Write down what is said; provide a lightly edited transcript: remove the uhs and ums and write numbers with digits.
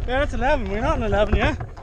Yeah, that's 11. We're not in 11 yet.